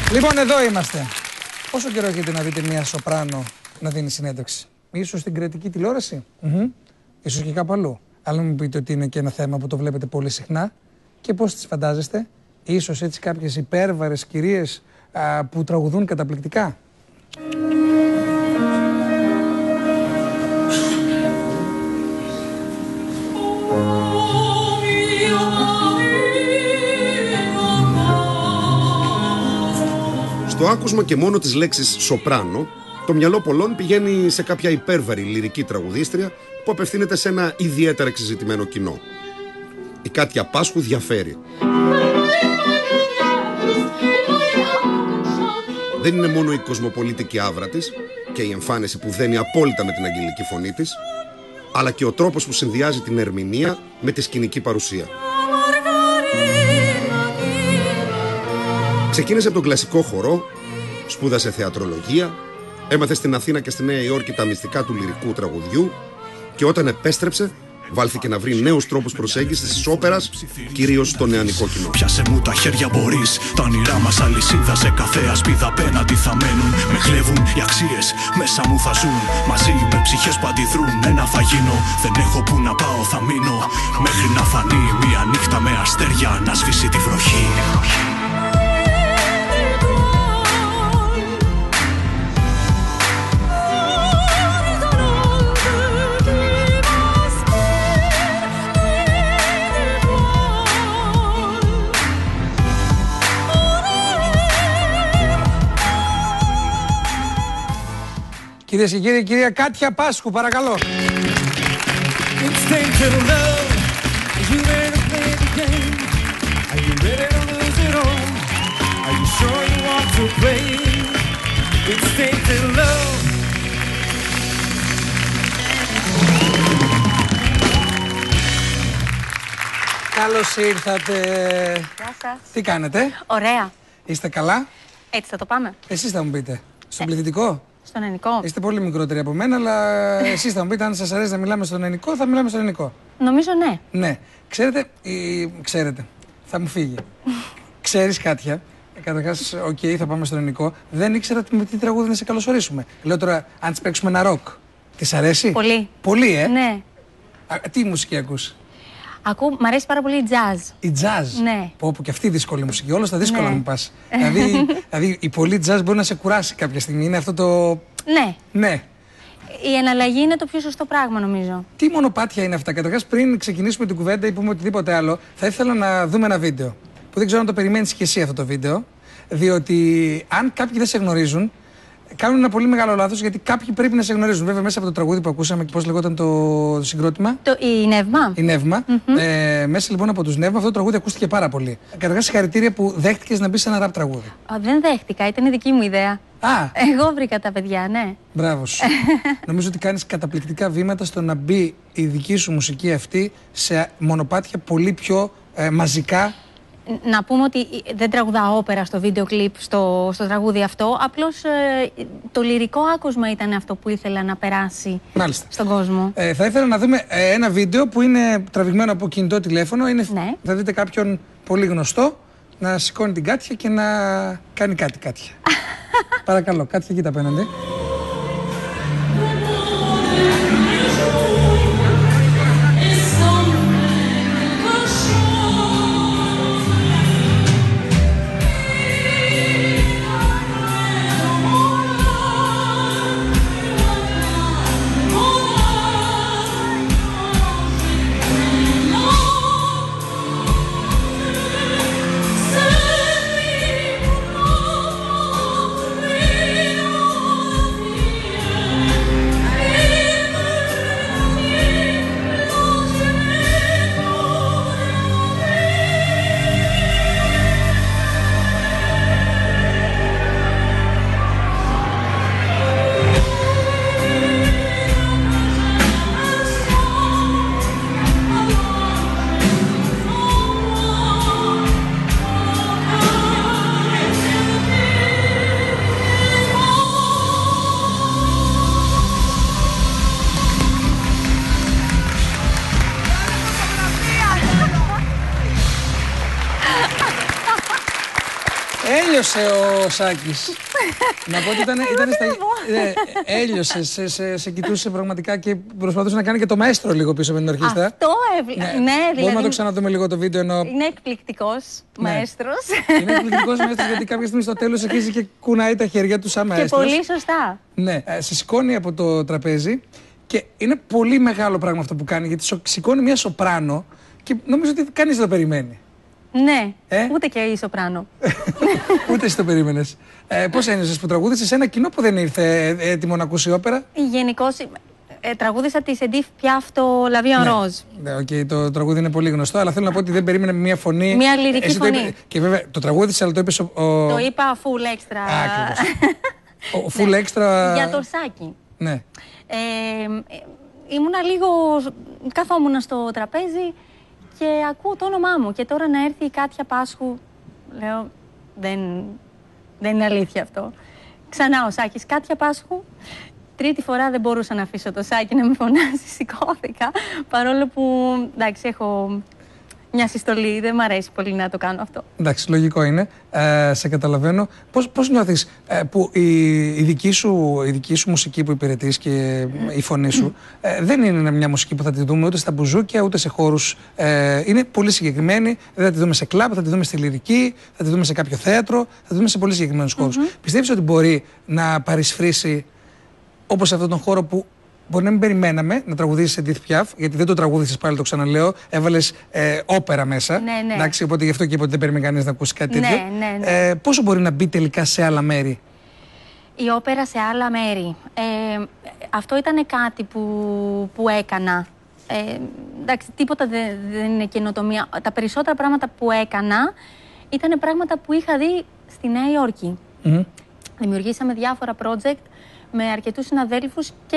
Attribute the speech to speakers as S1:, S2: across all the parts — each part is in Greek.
S1: Λοιπόν, εδώ είμαστε. Πόσο καιρό έχετε να δείτε μια σοπράνο να δίνει συνέντευξη? Ίσως στην κρατική τηλεόραση, ίσως και κάπου αλλού. Αλλά μου πείτε ότι είναι και ένα θέμα που το βλέπετε πολύ συχνά. Και πώς τις φαντάζεστε? Ίσως έτσι κάποιες υπέρβαρες κυρίες που τραγουδούν καταπληκτικά.
S2: Στο άκουσμα και μόνο της λέξης σοπράνο, το μυαλό πολλών πηγαίνει σε κάποια υπέρβαρη λυρική τραγουδίστρια που απευθύνεται σε ένα ιδιαίτερα εξεζητημένο κοινό. Η Κάτια Πάσχου διαφέρει. Δεν είναι μόνο η κοσμοπολίτικη άβρα της και η εμφάνιση που δένει απόλυτα με την αγγελική φωνή της, αλλά και ο τρόπος που συνδυάζει την ερμηνεία με τη σκηνική παρουσία. Ξεκίνησε από τον κλασικό χορό, σπούδασε θεατρολογία, έμαθε στην Αθήνα και στη Νέα Υόρκη τα μυστικά του λυρικού τραγουδιού και όταν επέστρεψε βάλθηκε να βρει νέους τρόπους προσέγγισης της όπερας, κυρίως στο νεανικό κοινό.
S3: Πιάσε μου τα χέρια μπορείς, τα όνειρά μας αλυσίδα σε κάθε ασπίδα απέναντι θα μένουν. Με κλέβουν οι αξίες, μέσα μου θα ζουν, μαζί με ψυχές που αντιδρούν. Ένα θα γίνω, δεν έχω που να πάω θα μείνω, μέχρι να φανεί μια νύχτα με αστέρια να σβήσει τη βροχή.
S1: Κυρίες και κύριοι, κυρία Κάτια Πάσχου, παρακαλώ. Καλώς ήρθατε.
S4: Γεια σας.
S1: Τι κάνετε?
S4: Ωραία.
S1: Είστε καλά?
S4: Έτσι θα το πάμε.
S1: Εσείς θα μου πείτε. Στον πληθυντικό?
S4: Στον ελληνικό.
S1: Είστε πολύ μικρότεροι από μένα, αλλά εσείς θα μου πείτε αν σας αρέσει να μιλάμε στον ελληνικό, θα μιλάμε στον ελληνικό.
S4: Νομίζω ναι.
S1: Ναι. Ξέρετε, θα μου φύγει. Ξέρεις Κάτια, καταρχάς, θα πάμε στον ελληνικό. Δεν ήξερα με τι τραγούδι να σε καλωσορίσουμε. Λέω τώρα, αν της παίξουμε ένα ροκ, της αρέσει?
S4: Πολύ.
S1: Πολύ,
S4: Ναι.
S1: Τι μουσική ακούς?
S4: Μ' αρέσει πάρα πολύ η jazz.
S1: Η jazz.
S4: Ναι.
S1: Πω και αυτή η δύσκολη μουσική. Όλα στα δύσκολα
S4: Ναι.
S1: μου πας. δηλαδή η πολύ jazz μπορεί να σε κουράσει κάποια στιγμή. Είναι αυτό το.
S4: Ναι.
S1: Ναι.
S4: Η εναλλαγή είναι το πιο σωστό πράγμα νομίζω.
S1: Τι μονοπάτια είναι αυτά? Καταρχάς, πριν ξεκινήσουμε την κουβέντα ή πούμε οτιδήποτε άλλο, θα ήθελα να δούμε ένα βίντεο. Που δεν ξέρω αν το περιμένεις και εσύ αυτό το βίντεο. Διότι αν κάποιοι δεν σε γνωρίζουν, κάνουν ένα πολύ μεγάλο λάθος, γιατί κάποιοι πρέπει να σε γνωρίζουν. Βέβαια, μέσα από το τραγούδι που ακούσαμε και πώς λεγόταν το συγκρότημα.
S4: Η Νεύμα.
S1: Η Νεύμα. Μέσα λοιπόν από τους Νεύμα αυτό το τραγούδι ακούστηκε πάρα πολύ. Καταρχάς, συγχαρητήρια που δέχτηκες να μπεις σε ένα ραπ τραγούδι.
S4: Δεν δέχτηκα, ήταν η δική μου ιδέα. Εγώ βρήκα τα παιδιά, ναι.
S1: Μπράβο σου. Νομίζω ότι κάνεις καταπληκτικά βήματα στο να μπει η δική σου μουσική αυτή σε μονοπάτια πολύ πιο μαζικά.
S4: Να πούμε ότι δεν τραγουδάω όπερα στο βίντεο κλιπ στο τραγούδι αυτό. Απλώς το λυρικό άκουσμα ήταν αυτό που ήθελα να περάσει στον κόσμο.
S1: Θα ήθελα να δούμε ένα βίντεο που είναι τραβηγμένο από κινητό τηλέφωνο.
S4: Ναι.
S1: Θα δείτε κάποιον πολύ γνωστό να σηκώνει την Κάτια και να κάνει κάτι Κάτια. Παρακαλώ, Κάτια, κοίτα απέναντι. Έλειωσε ο Σάκης. Να πω ότι έλειωσε, σε κοιτούσε πραγματικά και προσπαθούσε να κάνει και το μαέστρο λίγο πίσω με την ορχήστρα.
S4: Αυτό έβλεπα. Ναι, δηλαδή.
S1: Μπορούμε να το ξαναδούμε λίγο το βίντεο ενώ.
S4: Είναι εκπληκτικός μαέστρος.
S1: Είναι εκπληκτικός μαέστρος γιατί κάποια στιγμή στο τέλος αρχίζει και κουνάει τα χέρια του σαν μαέστρος.
S4: Και πολύ σωστά.
S1: Ναι, σε σηκώνει από το τραπέζι και είναι πολύ μεγάλο πράγμα αυτό που κάνει γιατί σηκώνει μια σοπράνο και νομίζω ότι κανείς δεν το περιμένει.
S4: Ναι, ούτε και η σοπράνο.
S1: Ούτε εσύ το περίμενες. Πώς ένιωσες που τραγούδησες σε ένα κοινό που δεν ήρθε έτοιμο να ακούσει όπερα?
S4: Γενικώς τραγούδισα τη Edith Piaf το La Vie en Rose.
S1: Ναι, το τραγούδι είναι πολύ γνωστό, αλλά θέλω να πω ότι δεν περίμενε μια φωνή.
S4: Μια λυρική φωνή.
S1: Και βέβαια το τραγούδισε, αλλά το είπες
S4: Το είπα full extra.
S1: Ακριβώς. Full extra.
S4: Για το Σάκη.
S1: Ναι.
S4: Ήμουνα λίγο. Καθόμουν στο τραπέζι και ακούω το όνομά μου. Και τώρα να έρθει η Κάτια Πάσχου. Λέω, δεν είναι αλήθεια αυτό. Ξανά ο Σάκης, Κάτια Πάσχου. Τρίτη φορά δεν μπορούσα να αφήσω το Σάκη να με φωνάσει. Σηκώθηκα. Παρόλο που, εντάξει, έχω μια συστολή. Δεν μ' αρέσει πολύ να το κάνω αυτό. Εντάξει,
S1: λογικό είναι. Σε καταλαβαίνω. Πώς νιώθεις που η δική σου μουσική που υπηρετείς και η φωνή σου δεν είναι μια μουσική που θα τη δούμε ούτε στα μπουζούκια ούτε σε χώρους. Είναι πολύ συγκεκριμένη. Δεν θα τη δούμε σε κλαμπ, θα τη δούμε στη λυρική, θα τη δούμε σε κάποιο θέατρο, θα τη δούμε σε πολύ συγκεκριμένους χώρους. Πιστεύεις ότι μπορεί να παρισφρήσει όπως σε αυτόν τον χώρο που μπορεί να μην περιμέναμε να τραγουδήσεις Edith Piaf, γιατί δεν το τραγούδισες πάλι, το ξαναλέω. Έβαλες όπερα μέσα.
S4: Ναι.
S1: Εντάξει, οπότε γι' αυτό και είπα ότι δεν περίμενε κανείς να ακούσει κάτι τέτοιο.
S4: Ναι.
S1: Πόσο μπορεί να μπει τελικά σε άλλα μέρη
S4: η όπερα σε άλλα μέρη? Αυτό ήταν κάτι που έκανα. Εντάξει, τίποτα δεν είναι καινοτομία. Τα περισσότερα πράγματα που έκανα ήταν πράγματα που είχα δει στη Νέα Υόρκη. Δημιουργήσαμε διάφορα project με αρκετούς συναδέλφους και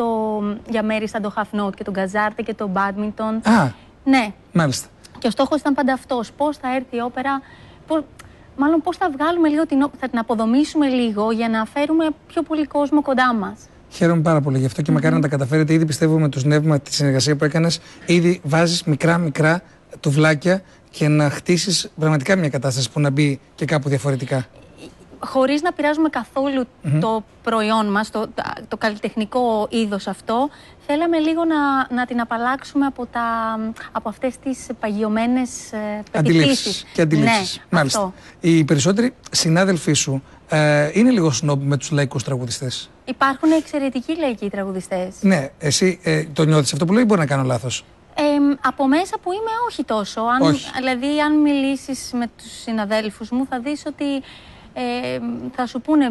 S4: για μέρη σαν το Half Note και τον Γκαζάρτε και το Badminton. Ναι.
S1: Μάλιστα.
S4: Και ο στόχος ήταν πάντα αυτός. Πώς θα έρθει η όπερα, μάλλον πώς θα βγάλουμε λίγο θα την αποδομήσουμε λίγο για να φέρουμε πιο πολύ κόσμο κοντά μας.
S1: Χαίρομαι πάρα πολύ γι' αυτό και μακάρι να τα καταφέρετε. Ήδη πιστεύω με το Νεύμα, τη συνεργασία που έκανες, ήδη βάζεις μικρά τουβλάκια και να χτίσεις πραγματικά μια κατάσταση που να μπει και κάπου διαφορετικά. Χωρίς
S4: να πειράζουμε καθόλου το προϊόν μας, το καλλιτεχνικό είδος αυτό, θέλαμε λίγο να την απαλλάξουμε από αυτές τις παγιωμένες πεποιθήσεις.
S1: Και αντιλήψεις. Ναι, μάλιστα. Αυτό. Οι περισσότεροι συνάδελφοί σου είναι λίγο σνόμπ με τους λαϊκούς τραγουδιστές.
S4: Υπάρχουν εξαιρετικοί λαϊκοί τραγουδιστές.
S1: Ναι, εσύ το νιώθεις αυτό που λέω ή μπορεί να κάνω λάθος?
S4: Από μέσα που είμαι όχι τόσο. Δηλαδή αν μιλήσεις με τους συναδέλφους μου θα δεις ότι θα σου πούνε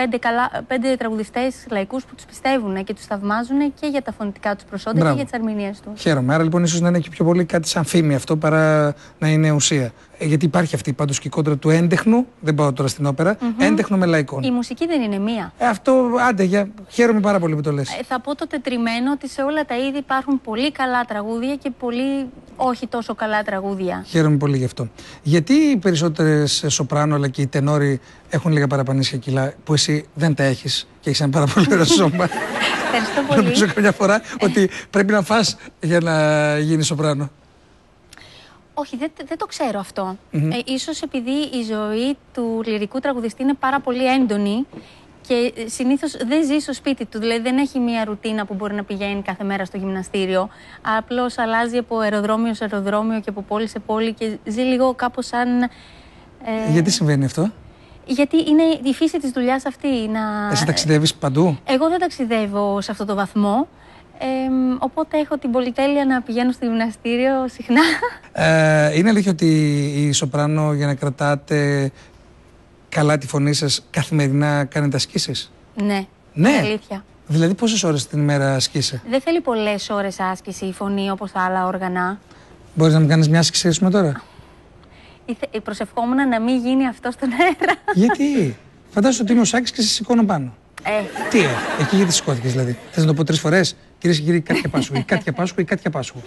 S4: 5 τραγουδιστές λαϊκούς που τους πιστεύουν και τους θαυμάζουν και για τα φωνητικά τους προσόντα και για τις ερμηνείες τους.
S1: Χαίρομαι. Άρα λοιπόν ίσως να είναι και πιο πολύ κάτι σαν φήμη αυτό παρά να είναι ουσία. Γιατί υπάρχει αυτή πάντως και η κόντρα του έντεχνου, δεν πάω τώρα στην όπερα, έντεχνο με λαϊκόν.
S4: Η μουσική δεν είναι μία.
S1: Αυτό, χαίρομαι πάρα πολύ που το λες.
S4: Θα πω το τετριμένο ότι σε όλα τα είδη υπάρχουν πολύ καλά τραγούδια και πολύ όχι τόσο καλά τραγούδια.
S1: Χαίρομαι πολύ γι' αυτό. Γιατί οι περισσότερες σοπράνο αλλά και οι τενόροι έχουν λίγα παραπανίσια κιλά που εσύ δεν τα έχεις και έχεις ένα πάρα πολύ ωραίο σώμα?
S4: Ευχαριστώ πολύ.
S1: Νομίζω καμιά φορά ότι πρέπει να φας για να γίνεις σοπράνο.
S4: Όχι, δεν το ξέρω αυτό. Ίσως επειδή η ζωή του λυρικού τραγουδιστή είναι πάρα πολύ έντονη και συνήθως δεν ζει στο σπίτι του. Δηλαδή δεν έχει μία ρουτίνα που μπορεί να πηγαίνει κάθε μέρα στο γυμναστήριο. Απλώς αλλάζει από αεροδρόμιο σε αεροδρόμιο και από πόλη σε πόλη και ζει λίγο κάπως σαν...
S1: Γιατί συμβαίνει αυτό?
S4: Γιατί είναι η φύση της δουλειάς αυτή.
S1: Εσύ ταξιδεύεις παντού?
S4: Εγώ δεν ταξιδεύω σε αυτό το βαθμό. Οπότε έχω την πολυτέλεια να πηγαίνω στο γυμναστήριο συχνά.
S1: Είναι αλήθεια ότι η σοπράνο για να κρατάτε καλά τη φωνή σας καθημερινά κάνετε ασκήσεις?
S4: Ναι, είναι αλήθεια.
S1: Δηλαδή πόσες ώρες την ημέρα ασκείσαι?
S4: Δεν θέλει πολλές ώρες άσκηση η φωνή όπως τα άλλα όργανα.
S1: Μπορείς να μου κάνεις μια άσκηση τώρα?
S4: Προσευχόμουν να μην γίνει αυτό στον αέρα.
S1: Γιατί? Φαντάζομαι ότι είμαι ο Σάκης και σε σηκώνω πάνω. Τι εκεί γιατί σηκώθηκες δηλαδή? Θες να το πω 3 φορές? Κυρίες και κύριοι, Κάτια Πάσχου, η Κάτια Πάσχου, η Κάτια Πάσχου.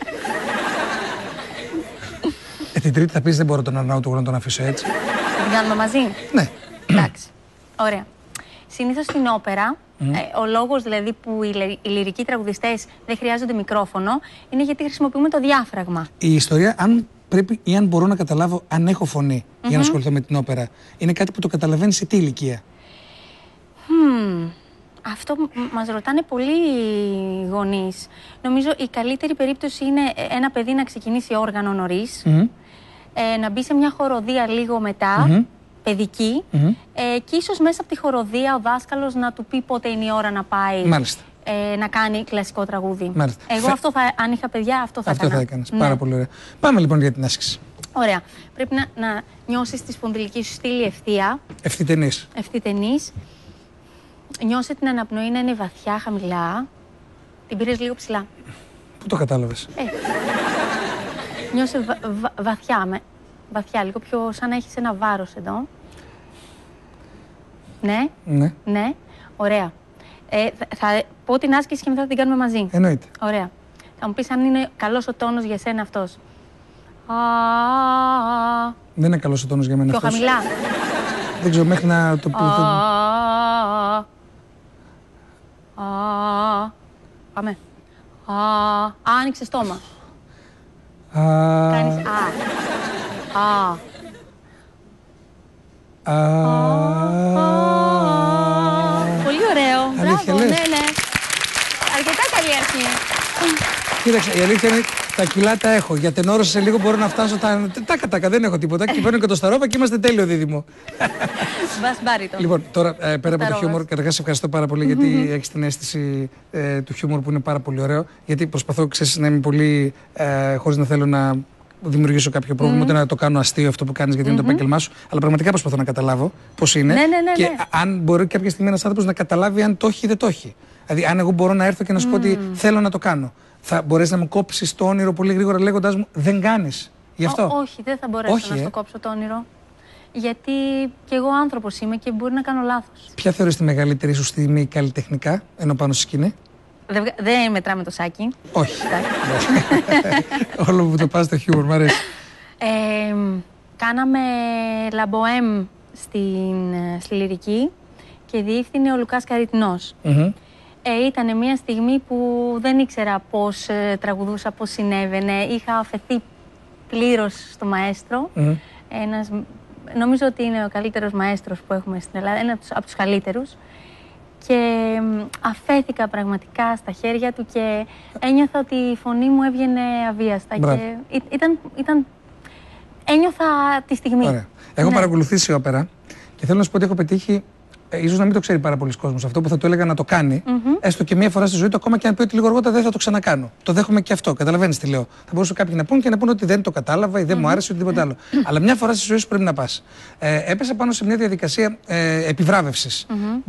S1: Την τρίτη θα πεις δεν μπορώ τον Αρναούτογλου να τον αφήσω έτσι.
S4: Θα την κάνουμε μαζί?
S1: Ναι.
S4: Εντάξει. Ωραία. Συνήθως στην όπερα, ο λόγος δηλαδή που οι λυρικοί τραγουδιστές δεν χρειάζονται μικρόφωνο είναι γιατί χρησιμοποιούμε το διάφραγμα.
S1: Η ιστορία, αν πρέπει, ή αν μπορώ να καταλάβω αν έχω φωνή για να ασχοληθώ με την όπερα, είναι κάτι που το καταλαβαίνει σε τι ηλικία?
S4: Αυτό μας ρωτάνε πολλοί γονείς. Νομίζω η καλύτερη περίπτωση είναι ένα παιδί να ξεκινήσει όργανο νωρίς, να μπει σε μια χοροδία λίγο μετά, παιδική, και ίσως μέσα από τη χοροδία ο δάσκαλος να του πει πότε είναι η ώρα να πάει να κάνει κλασικό τραγούδι. Μάλιστα. Εγώ αν είχα παιδιά, αυτό θα έκανα.
S1: Αυτό θα έκανες. Πάρα πολύ ωραία. Πάμε λοιπόν για την άσκηση.
S4: Ωραία. Πρέπει να νιώσεις τη σπονδυλική σου στήλη ευθεία.
S1: Ευθυτενής.
S4: Ευθυτενής. Νιώσε την αναπνοή να είναι βαθιά, χαμηλά. Την πήρες λίγο ψηλά.
S1: Πού το κατάλαβες?
S4: Νιώσε βαθιά, λίγο πιο σαν να έχεις ένα βάρος εδώ. Ναι. Ωραία. Θα πω την άσκηση και μετά θα την κάνουμε μαζί.
S1: Εννοείται.
S4: Ωραία. Θα μου πεις αν είναι καλός ο τόνος για σένα αυτός.
S1: Δεν είναι καλός ο τόνος για μένα
S4: πιο
S1: αυτός.
S4: Πιο χαμηλά.
S1: Δεν ξέρω, μέχρι να το πω.
S4: Πάμε. Άνοιξε στόμα. Κάνεις Πολύ ωραίο. Μπράβο, ναι. Αρκετά καλή αρχή.
S1: Κοίταξε, η αλήθεια είναι τα κιλά τα έχω. Για τενόρο σε λίγο μπορώ να φτάσω τα δεν έχω τίποτα. Και παίρνω και το σταρόβα και είμαστε τέλειο δίδυμο. Λοιπόν, τώρα πέρα από το χιούμορ, καταρχάς σε ευχαριστώ πάρα πολύ γιατί έχεις την αίσθηση του χιούμορ που είναι πάρα πολύ ωραίο. Γιατί προσπαθώ, ξέρεις, να είμαι πολύ χωρίς να θέλω να δημιουργήσω κάποιο πρόβλημα, ούτε να το κάνω αστείο αυτό που κάνεις γιατί είναι το επάγγελμά σου. Αλλά πραγματικά προσπαθώ να καταλάβω πώς είναι. Και αν μπορεί κάποια στιγμή ένας άνθρωπος να καταλάβει αν το έχει ή δεν το έχει. Δηλαδή, αν εγώ μπορώ να έρθω και να σου πω ότι θέλω να το κάνω, θα μπορέσει να μου κόψεις το όνειρο πολύ γρήγορα λέγοντας μου δεν κάνεις. Γι' αυτό.
S4: Όχι, δεν θα μπορέσω να σου κόψω το όνειρο. Γιατί κι εγώ άνθρωπος είμαι και μπορεί να κάνω λάθος.
S1: Ποια θεωρείς τη μεγαλύτερη σου στιγμή καλλιτεχνικά, ενώ πάνω στη σκηνή?
S4: Δεν μετράμε το σάκι.
S1: Όχι. Όλο που το πας στο χιούμορ, μ' αρέσει.
S4: Κάναμε Λαμποέμ στη Λυρική και διεύθυνε ο Λουκάς Καριτινός. Ήταν μια στιγμή που δεν ήξερα πώς τραγουδούσα, πώς συνέβαινε. Είχα αφαιθεί πλήρως στο μαέστρο. Νομίζω ότι είναι ο καλύτερος μαέστρος που έχουμε στην Ελλάδα, ένα από τους καλύτερους. Και αφέθηκα πραγματικά στα χέρια του και ένιωθα ότι η φωνή μου έβγαινε αβίαστα. Και ένιωθα τη στιγμή.
S1: Ωραία. Έχω παρακολουθήσει όπερα και θέλω να σου πω ότι έχω πετύχει. Ίσως να μην το ξέρει πάρα πολλοί κόσμος αυτό που θα του έλεγα να το κάνει, έστω και μία φορά στη ζωή του, ακόμα και αν πει ότι λίγο αργότερα δεν θα το ξανακάνω. Το δέχομαι και αυτό. Καταλαβαίνεις τι λέω. Θα μπορούσαν κάποιοι να πούν και να πούν ότι δεν το κατάλαβα ή δεν μου άρεσε ή οτιδήποτε άλλο. Αλλά μια φορά στη ζωή σου πρέπει να πας. Έπεσα πάνω σε μια διαδικασία επιβράβευσης.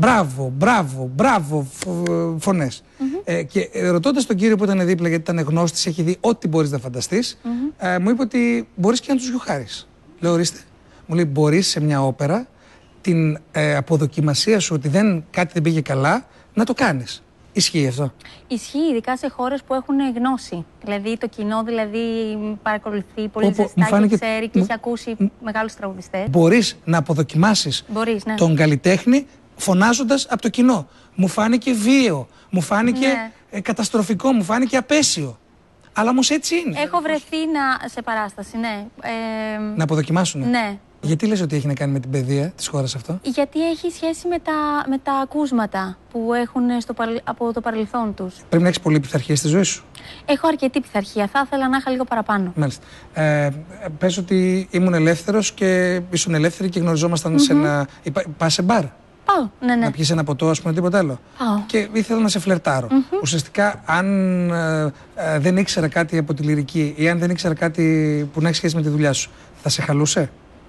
S1: Μπράβο, φωνές. Και ρωτώντας τον κύριο που ήταν δίπλα, γιατί ήταν γνώστης, έχει δει ό,τι μπορείς να φανταστείς, μου είπε ότι μπορείς και να τους γιουχάρεις. Λέω, ορίστε. Μου λέει, μπορείς σε μια όπερα την αποδοκιμασία σου ότι κάτι δεν πήγε καλά, να το κάνεις. Ισχύει αυτό?
S4: Ισχύει, ειδικά σε χώρες που έχουν γνώση. Δηλαδή το κοινό παρακολουθεί πολύ ζεστά και ξέρει και έχει ακούσει μεγάλους τραγουδιστές.
S1: Μπορείς να αποδοκιμάσεις τον καλλιτέχνη φωνάζοντας από το κοινό. Μου φάνηκε βίαιο, μου φάνηκε καταστροφικό, μου φάνηκε απέσιο. Αλλά όμως έτσι είναι.
S4: Έχω βρεθεί σε παράσταση, ναι.
S1: Να αποδοκιμάσουν.
S4: Ναι.
S1: Γιατί λες ότι έχει να κάνει με την παιδεία της χώρας αυτό?
S4: Γιατί έχει σχέση με τα ακούσματα που έχουν από το παρελθόν τους.
S1: Πρέπει να έχεις πολλή πειθαρχία στη ζωή σου.
S4: Έχω αρκετή πειθαρχία. Θα ήθελα να είχα λίγο παραπάνω.
S1: Μάλιστα. Πες ότι ήμουν ελεύθερος και ήσουν ελεύθερη και γνωριζόμασταν σε ένα. Πας σε μπαρ?
S4: Πάω, ναι.
S1: Να πιεις ένα ποτό, ας πούμε, τίποτα άλλο?
S4: Πάω.
S1: Και ήθελα να σε φλερτάρω. Ουσιαστικά, αν δεν ήξερα κάτι από τη λυρική ή αν δεν ήξερα κάτι που να έχει σχέση με τη δουλειά σου, θα σε χαλούσε?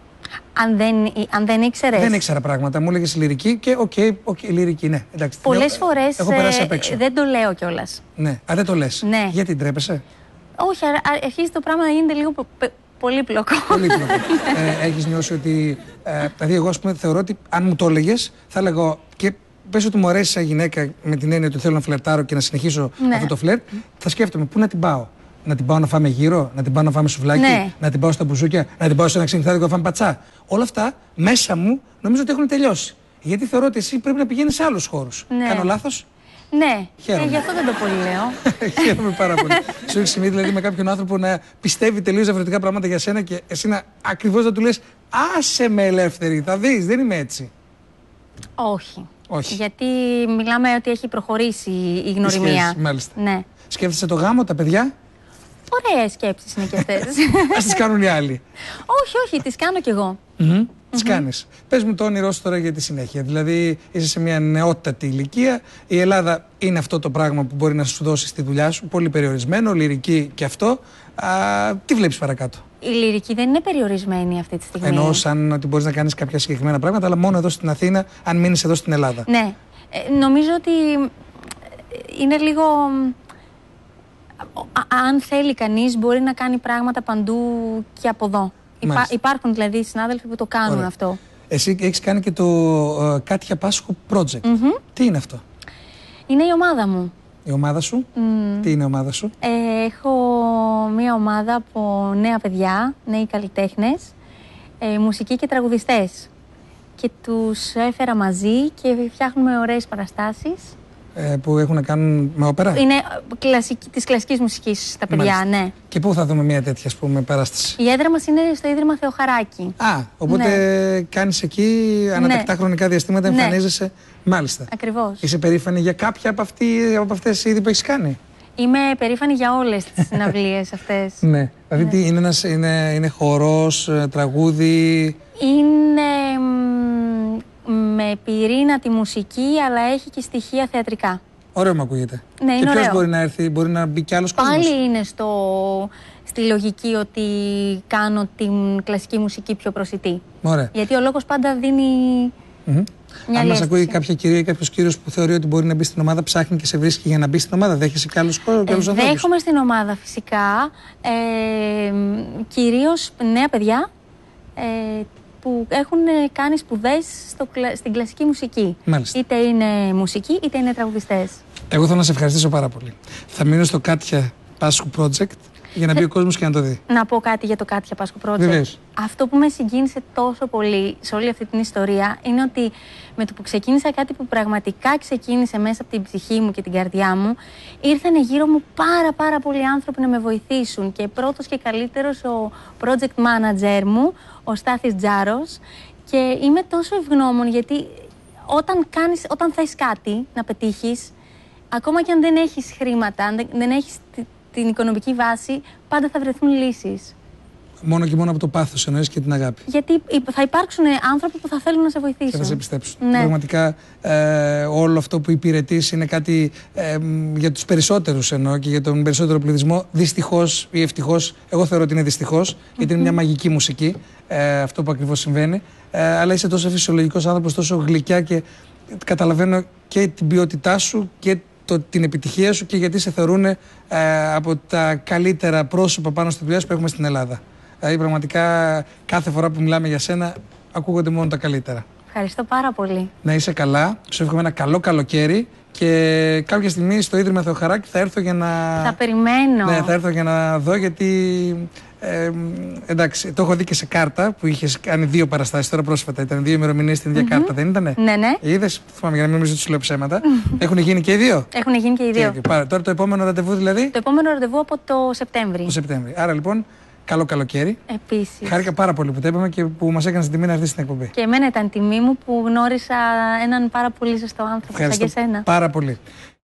S4: Αν δεν ήξερες.
S1: Δεν ήξερα πράγματα. Μου έλεγες λυρική και λυρική, ναι. Εντάξει,
S4: πολλές φορές
S1: έχω περάσει απ' έξω.
S4: δεν το λέω κιόλας.
S1: Ναι. Δεν το λες.
S4: Ναι.
S1: Γιατί ντρέπεσαι?
S4: Όχι, αρχίζει το πράγμα να γίνεται λίγο πολύπλοκο.
S1: Πολύπλοκο. Έχεις νιώσει ότι. Δηλαδή, εγώ, ας πούμε, θεωρώ ότι αν μου το έλεγες, θα έλεγα. Και πες ότι μου αρέσει σαν γυναίκα με την έννοια ότι θέλω να φλερτάρω και να συνεχίσω αυτό το φλερτ, θα σκέφτομαι πού να την πάω. Να την πάω να φάμε γύρο, να την πάω να φάμε σουβλάκι, να την πάω στα μπουζούκια, να την πάω σε ένα ξενυχτάδικο να φάμε πατσά. Όλα αυτά μέσα μου νομίζω ότι έχουν τελειώσει. Γιατί θεωρώ ότι εσύ πρέπει να πηγαίνεις σε άλλους χώρους. Κάνω λάθος?
S4: Ναι,
S1: Χαίρομαι.
S4: γι' αυτό δεν το πολύ λέω.
S1: Χαίρομαι πάρα πολύ. Σου έχει συμβεί δηλαδή με κάποιον άνθρωπο να πιστεύει τελείως διαφορετικά πράγματα για σένα και εσύ να ακριβώς να του λες άσε με ελεύθερη, θα δεις, δεν είμαι έτσι.
S4: Όχι.
S1: Όχι.
S4: Γιατί μιλάμε ότι έχει προχωρήσει η γνωριμία.
S1: Σχέση, μάλιστα.
S4: Ναι.
S1: Σκέφτεσαι το γάμο, τα παιδιά.
S4: Ωραίες σκέψεις είναι και αυτές.
S1: Ας τις κάνουν οι άλλοι.
S4: όχι, τις κάνω κι εγώ.
S1: Τις κάνεις. Πες μου το όνειρό σου τώρα για τη συνέχεια. Δηλαδή είσαι σε μια νεότατη ηλικία. Η Ελλάδα είναι αυτό το πράγμα που μπορεί να σου δώσει στη δουλειά σου. Πολύ περιορισμένο, λυρική και αυτό. Τι βλέπεις παρακάτω?
S4: Η λυρική δεν είναι περιορισμένη αυτή τη στιγμή.
S1: Εννοώ σαν ότι μπορείς να κάνεις κάποια συγκεκριμένα πράγματα, αλλά μόνο εδώ στην Αθήνα, αν μείνεις εδώ στην Ελλάδα.
S4: Ναι. Νομίζω ότι είναι λίγο... Αν θέλει κανείς μπορεί να κάνει πράγματα παντού και από εδώ. Υπάρχουν δηλαδή συνάδελφοι που το κάνουν. Ωραία. Αυτό.
S1: Εσύ έχεις κάνει και το Κάτια Πάσχου Project. Τι είναι αυτό?
S4: Είναι η ομάδα μου.
S1: Η ομάδα σου? Τι είναι η ομάδα σου?
S4: Έχω μία ομάδα από νέα παιδιά, νέοι καλλιτέχνες, μουσικοί και τραγουδιστές. Και τους έφερα μαζί και φτιάχνουμε ωραίες παραστάσεις.
S1: Που έχουν να κάνουν με όπερα.
S4: Είναι της κλασικής μουσικής τα παιδιά. Μάλιστα. Ναι.
S1: Και πού θα δούμε μια τέτοια, ας πούμε, παράσταση?
S4: Η έδρα μας είναι στο Ίδρυμα Θεοχαράκη.
S1: Οπότε ναι. Κάνεις εκεί ανατακτά χρονικά διαστήματα, εμφανίζεσαι. Μάλιστα.
S4: Ακριβώς.
S1: Είσαι περήφανη για κάποια από αυτές ήδη που έχεις κάνει?
S4: Είμαι περήφανη για όλες τις συναυλίες αυτές.
S1: Ναι. Δηλαδή είναι χορός, τραγούδι.
S4: Είναι με πυρήνα τη μουσική, αλλά έχει και στοιχεία θεατρικά.
S1: Ωραίο μου ακούγεται.
S4: Ναι, είναι
S1: και ποιος
S4: ωραίο.
S1: μπορεί να έρθει, μπορεί να μπει κι άλλος κόσμος?
S4: Πάλι είναι στη λογική ότι κάνω την κλασική μουσική πιο προσιτή.
S1: Ωραία.
S4: Γιατί ο λόγος πάντα δίνει μια
S1: Αν μας ακούει κάποια κυρία ή κάποιος κύριος που θεωρεί ότι μπορεί να μπει στην ομάδα, ψάχνει και σε βρίσκει για να μπει στην ομάδα, δέχεσαι κι άλλους ανθρώπους?
S4: Δέχομαι στην ομάδα φυσικά, κυρίως νέα παιδιά, που έχουν κάνει σπουδές στην κλασική μουσική.
S1: Μάλιστα.
S4: Είτε είναι μουσική, είτε είναι τραγουδιστές.
S1: Εγώ θέλω να σε ευχαριστήσω πάρα πολύ. Θα μείνω στο Κάτια Πάσχου Project για να μπει ο κόσμος και να το δει.
S4: Να πω κάτι για το Κάτια Πάσχου Project.
S1: Βεβαίως.
S4: Αυτό που με συγκίνησε τόσο πολύ σε όλη αυτή την ιστορία είναι ότι με το που ξεκίνησα κάτι που πραγματικά ξεκίνησε μέσα από την ψυχή μου και την καρδιά μου, ήρθανε γύρω μου πάρα πολλοί άνθρωποι να με βοηθήσουν. Και πρώτος και καλύτερος ο project manager μου, ο Στάθης Τζάρος. Και είμαι τόσο ευγνώμων γιατί όταν θες κάτι να πετύχεις, ακόμα και αν δεν έχεις χρήματα, αν δεν έχεις την οικονομική βάση, πάντα θα βρεθούν λύσεις.
S1: Μόνο και μόνο από το πάθος εννοείς και την αγάπη.
S4: Γιατί θα υπάρξουν άνθρωποι που θα θέλουν να σε βοηθήσουν.
S1: Και θα σε πιστέψουν.
S4: Ναι.
S1: Πραγματικά όλο αυτό που υπηρετείς είναι κάτι για τους περισσότερους εννοώ και για τον περισσότερο πληθυσμό. Δυστυχώς ή ευτυχώς, εγώ θεωρώ ότι είναι δυστυχώς, γιατί είναι μια μαγική μουσική αυτό που ακριβώς συμβαίνει. Αλλά είσαι τόσο φυσιολογικός άνθρωπος, τόσο γλυκιά και καταλαβαίνω και την ποιότητά σου και την επιτυχία σου και γιατί σε θεωρούν από τα καλύτερα πρόσωπα πάνω στη δουλειά που έχουμε στην Ελλάδα. Δηλαδή πραγματικά κάθε φορά που μιλάμε για σένα ακούγονται μόνο τα καλύτερα.
S4: Ευχαριστώ πάρα πολύ.
S1: Να είσαι καλά, σου εύχομαι ένα καλό καλοκαίρι και κάποια στιγμή στο Ίδρυμα Θεοχαράκη θα έρθω για να...
S4: Θα περιμένω.
S1: Ναι, θα έρθω για να δω γιατί... εντάξει, το έχω δει και σε κάρτα που είχες κάνει 2 παραστάσεις τώρα πρόσφατα. Ήταν 2 ημερομηνίες στην ίδια κάρτα, δεν ήτανε?
S4: Ναι, ναι.
S1: Είδες, θυμάμαι για να μην νομίζω ότι σου λέω ψέματα. Έχουν γίνει και οι 2.
S4: Έχουν γίνει και οι 2.
S1: Τώρα το επόμενο ραντεβού δηλαδή?
S4: Το επόμενο ραντεβού από το Σεπτέμβρη.
S1: Το Σεπτέμβρη. Άρα λοιπόν, καλό καλοκαίρι.
S4: Επίσης.
S1: Χάρηκα πάρα πολύ που τα είπαμε και που μας έκανες την τιμή να έρθεις στην εκπομπή.
S4: Και εμένα ήταν τιμή μου που γνώρισα έναν πάρα πολύ ζεστό άνθρωπο σαν και εσένα.
S1: Πάρα πολύ.